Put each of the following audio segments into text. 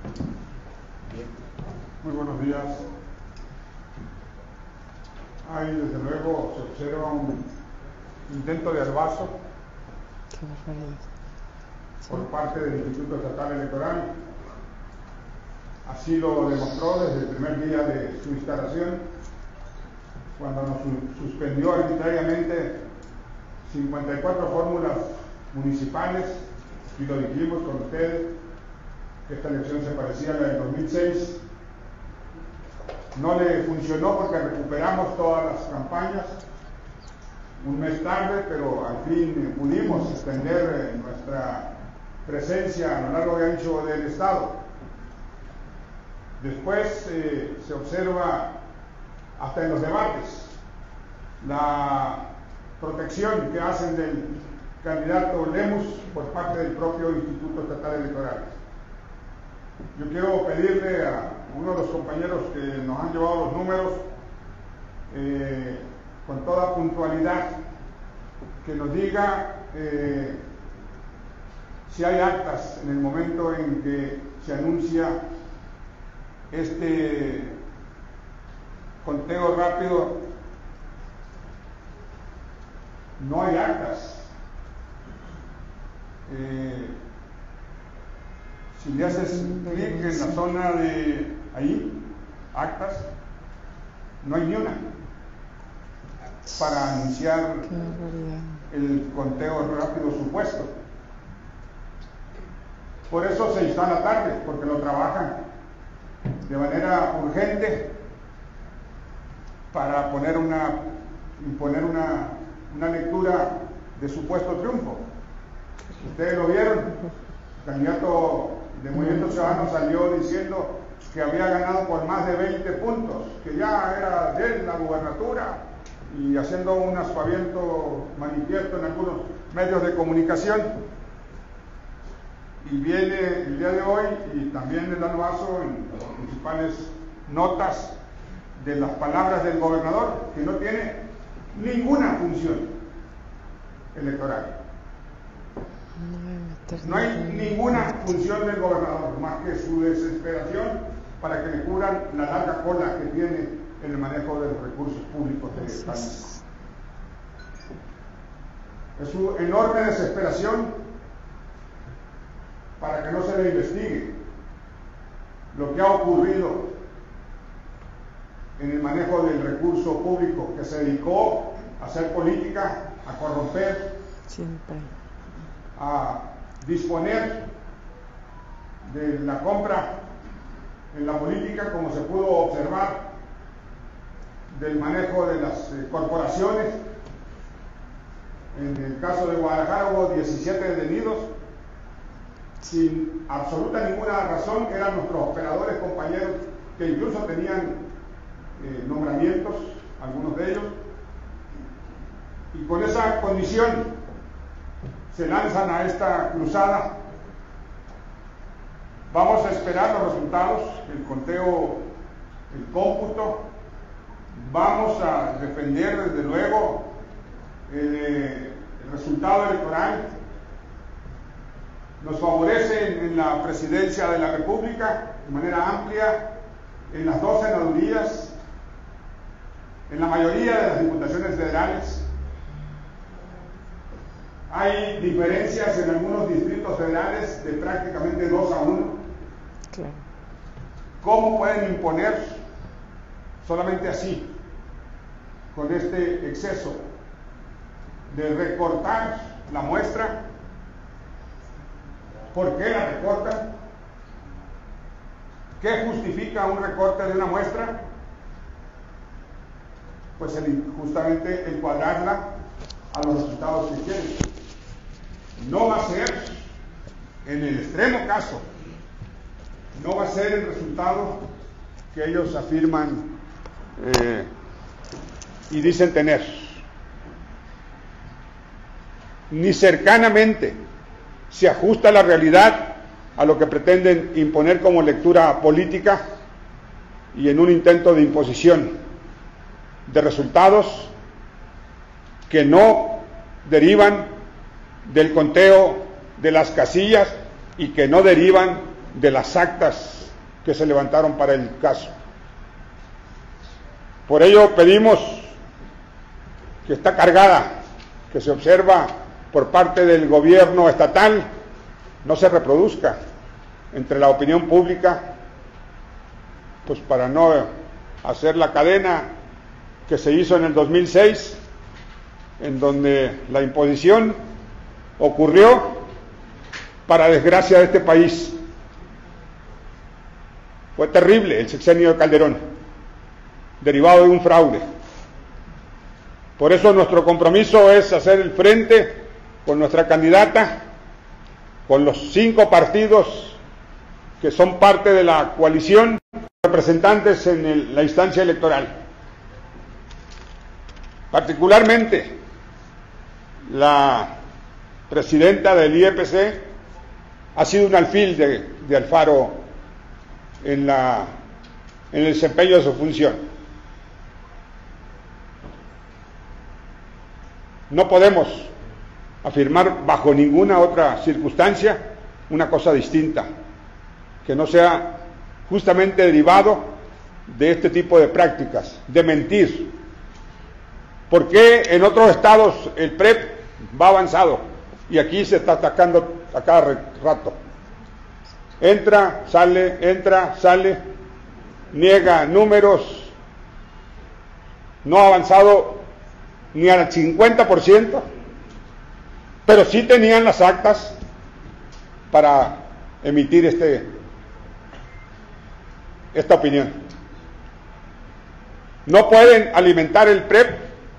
Muy buenos días. Ahí desde luego se observa un intento de arbazo por parte del Instituto Estatal Electoral. Así lo demostró desde el primer día de su instalación, cuando nos suspendió arbitrariamente 54 fórmulas municipales, y lo dijimos con ustedes, que esta elección se parecía a la del 2006. No le funcionó porque recuperamos todas las campañas un mes tarde, pero al fin pudimos extender nuestra presencia a lo largo y ancho del Estado. Después se observa hasta en los debates la protección que hacen del candidato Lemus por parte del propio Instituto Estatal Electoral. Yo quiero pedirle a uno de los compañeros que nos han llevado los números con toda puntualidad que nos diga si hay actas en el momento en que se anuncia este conteo rápido. No hay actas. Si le haces clic en la zona de ahí, actas, no hay ni una para anunciar el conteo rápido supuesto. Por eso se instala tarde, porque lo trabajan de manera urgente para imponer una lectura de supuesto triunfo. Ustedes lo vieron, el candidato de Movimiento Ciudadano salió diciendo que había ganado por más de 20 puntos, que ya era de él la gubernatura, y haciendo un aspaviento manifiesto en algunos medios de comunicación. Y viene el día de hoy y también el arbazo en las principales notas de las palabras del gobernador, que no tiene ninguna función electoral. No hay ninguna función del gobernador más que su desesperación para que le cubran la larga cola que tiene en el manejo de los recursos públicos del país. Es su enorme desesperación para que no se le investigue lo que ha ocurrido en el manejo del recurso público, que se dedicó a hacer política, a corromper, a disponer de la compra en la política, como se pudo observar, del manejo de las corporaciones. En el caso de Guadalajara hubo 17 detenidos sin absoluta ninguna razón. Eran nuestros operadores compañeros que incluso tenían nombramientos, algunos de ellos, y con esa condición se lanzan a esta cruzada. Vamos a esperar los resultados, el conteo, el cómputo. Vamos a defender desde luego el resultado electoral. Nos favorece en la presidencia de la República de manera amplia, en las 2 senadurías, en la mayoría de las diputaciones federales. Hay diferencias en algunos distritos federales de prácticamente 2-1. Claro. ¿Cómo pueden imponer solamente así, con este exceso de recortar la muestra? ¿Por qué la recortan? ¿Qué justifica un recorte de una muestra? Pues justamente encuadrarla a los resultados que quieren. No va a ser, en el extremo caso, no va a ser el resultado que ellos afirman y dicen tener. Ni cercanamente se ajusta la realidad a lo que pretenden imponer como lectura política, y en un intento de imposición de resultados que no derivan del conteo de las casillas y que no derivan de las actas que se levantaron para el caso. Por ello pedimos que esta cargada que se observa por parte del gobierno estatal no se reproduzca entre la opinión pública, pues para no hacer la cadena que se hizo en el 2006, en donde la imposición ocurrió para desgracia de este país. Fue terrible el sexenio de Calderón, derivado de un fraude. Por eso nuestro compromiso es hacer el frente con nuestra candidata, con los 5 partidos que son parte de la coalición, representantes en la instancia electoral. Particularmente la presidenta del IEPC ha sido un alfil de Alfaro en el desempeño de su función. No podemos afirmar bajo ninguna otra circunstancia una cosa distinta, que no sea justamente derivado de este tipo de prácticas, de mentir. ¿Por qué en otros estados el PREP va avanzado y aquí se está atacando a cada rato? Entra, sale, niega números, no ha avanzado ni al 50%, pero sí tenían las actas para emitir esta opinión. No pueden alimentar el PREP,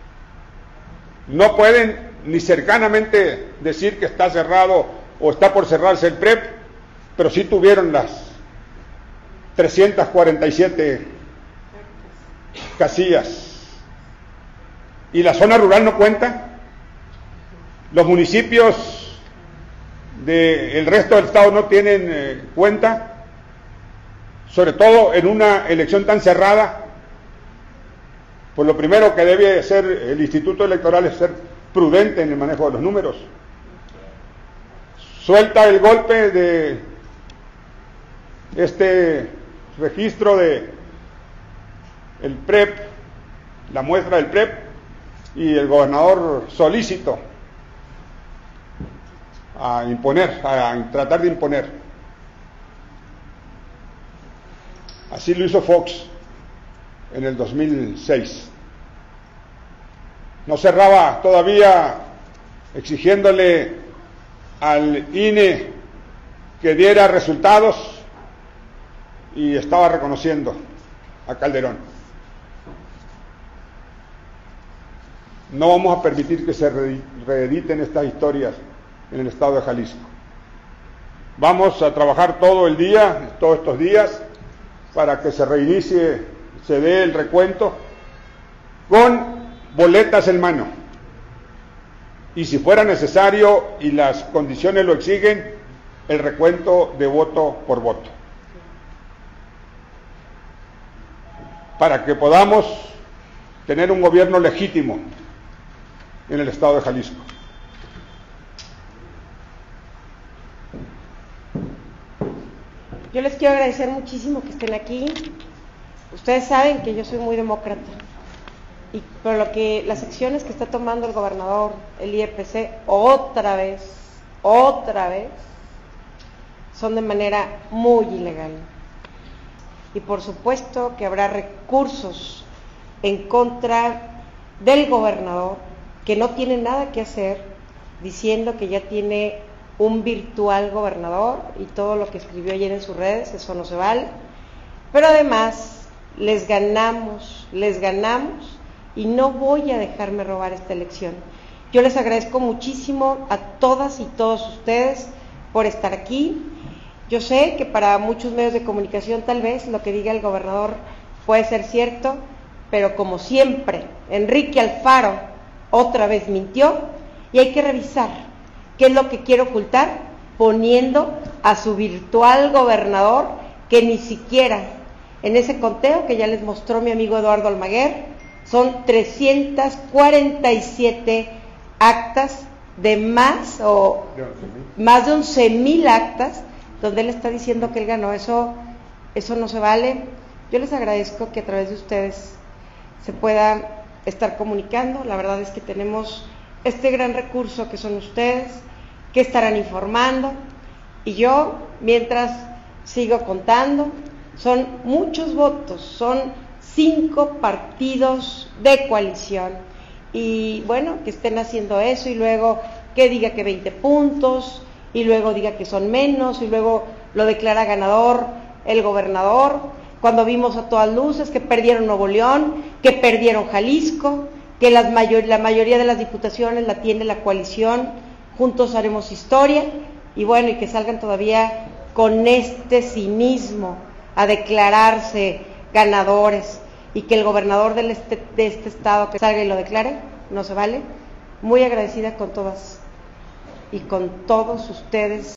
no pueden ni cercanamente decir que está cerrado o está por cerrarse el PREP, pero sí tuvieron las 347 casillas. ¿Y la zona rural no cuenta? ¿Los municipios del resto del estado no tienen cuenta? Sobre todo en una elección tan cerrada, pues lo primero que debe hacer el Instituto Electoral es ser prudente en el manejo de los números. Suelta el golpe de este registro de el PREP, la muestra del PREP, y el gobernador solícito a tratar de imponer. Así lo hizo Fox en el 2006. No cerraba todavía exigiéndole al INE que diera resultados y estaba reconociendo a Calderón. No vamos a permitir que se reediten estas historias en el estado de Jalisco. Vamos a trabajar todo el día, todos estos días, para que se reinicie, se dé el recuento con boletas en mano. Y si fuera necesario y las condiciones lo exigen, el recuento de voto por voto. Para que podamos tener un gobierno legítimo en el estado de Jalisco. Yo les quiero agradecer muchísimo que estén aquí. Ustedes saben que yo soy muy demócrata, y por lo que las acciones que está tomando el gobernador, el IEPC, otra vez, son de manera muy ilegal. Y por supuesto que habrá recursos en contra del gobernador, que no tiene nada que hacer, diciendo que ya tiene un virtual gobernador y todo lo que escribió ayer en sus redes, eso no se vale. Pero además les ganamos y no voy a dejarme robar esta elección. Yo les agradezco muchísimo a todas y todos ustedes por estar aquí. Yo sé que para muchos medios de comunicación tal vez lo que diga el gobernador puede ser cierto, pero como siempre, Enrique Alfaro otra vez mintió y hay que revisar qué es lo que quiere ocultar, poniendo a su virtual gobernador, que ni siquiera en ese conteo que ya les mostró mi amigo Eduardo Almaguer, son 347 actas de más de 11,000 actas donde él está diciendo que él ganó. Eso no se vale. Yo les agradezco que a través de ustedes se pueda estar comunicando. La verdad es que tenemos este gran recurso que son ustedes, que estarán informando, y yo, mientras sigo contando, son muchos votos, son 5 partidos de coalición, y bueno, que estén haciendo eso, y luego que diga que 20 puntos, y luego diga que son menos, y luego lo declara ganador el gobernador, cuando vimos a todas luces que perdieron Nuevo León, que perdieron Jalisco, que la mayoría de las diputaciones la tiene la coalición, juntos haremos historia, y bueno, y que salgan todavía con este cinismo a declararse ganadores, y que el gobernador de este estado que salga y lo declare, no se vale. Muy agradecida con todas y con todos ustedes.